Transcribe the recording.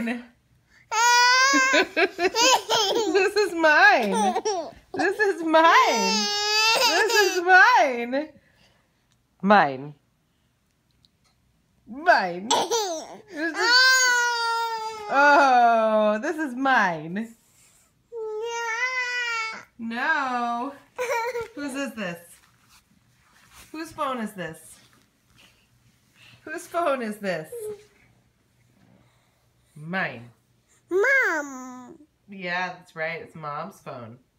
mine. This is mine. This is mine. This is mine. Mine. Mine. This is... Oh, this is mine. No. Whose is this? Whose phone is this? Whose phone is this? Mine. Mom. Yeah, that's right. It's Mom's phone.